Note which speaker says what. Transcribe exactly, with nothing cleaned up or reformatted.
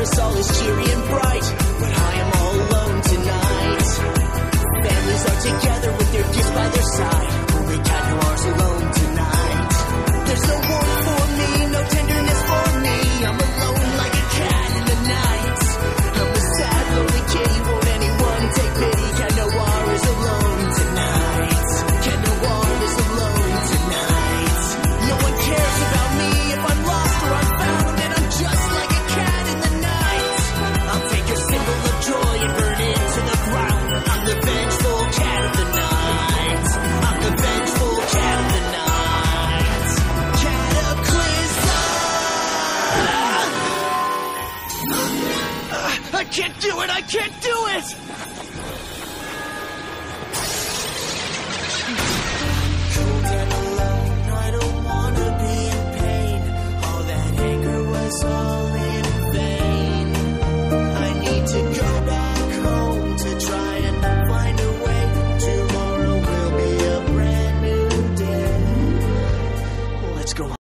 Speaker 1: us all is cheery and bright, but I am all alone tonight. Families are together with their kids by their side. Only cat noirs alone tonight. There's no warmth for me, no tenderness for me. I'm alone like a cat in the night. I'm a sad, lonely kitty. Won't anyone take pity? Cat Noir is alone tonight. Cat Noir is alone tonight. No one cares about me if I'm lost or I'm found, and I'm just like a cat in the night. I'll take your symbol of joy and burn it to the ground. I'm the vengeful cat of the night. I'm the vengeful cat of the night. Cataclysm! I can't do it! I can't do it! Cold and alone, I don't wanna be in pain. All that anger was all